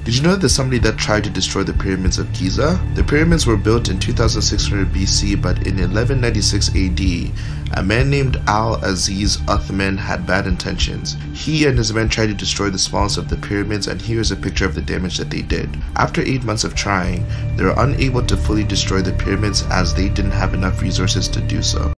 Did you know that there's somebody that tried to destroy the pyramids of Giza? The pyramids were built in 2600 BC, but in 1196 AD, a man named Al-Aziz Uthman had bad intentions. He and his men tried to destroy the smallest of the pyramids, and here's a picture of the damage that they did. After 8 months of trying, they were unable to fully destroy the pyramids as they didn't have enough resources to do so.